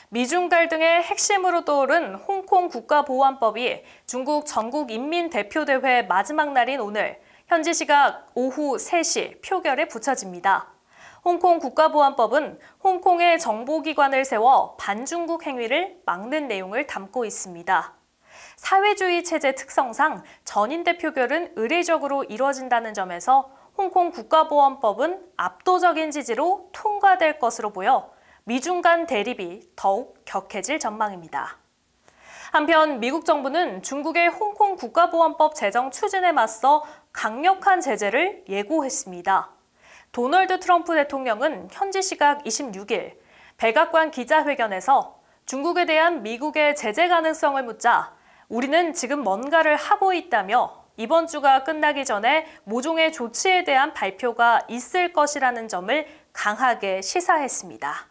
미중 갈등의 핵심으로 떠오른 홍콩 국가보안법이 중국 전국인민대표대회 마지막 날인 오늘 현지 시각 오후 3시 표결에 붙여집니다. 홍콩 국가보안법은 홍콩의 정보기관을 세워 반중국 행위를 막는 내용을 담고 있습니다. 사회주의 체제 특성상 전인대 표결은 의례적으로 이뤄진다는 점에서 홍콩 국가보안법은 압도적인 지지로 통과될 것으로 보여 미중 간 대립이 더욱 격해질 전망입니다. 한편 미국 정부는 중국의 홍콩 국가보안법 제정 추진에 맞서 강력한 제재를 예고했습니다. 도널드 트럼프 대통령은 현지 시각 26일 백악관 기자회견에서 중국에 대한 미국의 제재 가능성을 묻자 우리는 지금 뭔가를 하고 있다며 이번 주가 끝나기 전에 모종의 조치에 대한 발표가 있을 것이라는 점을 강하게 시사했습니다.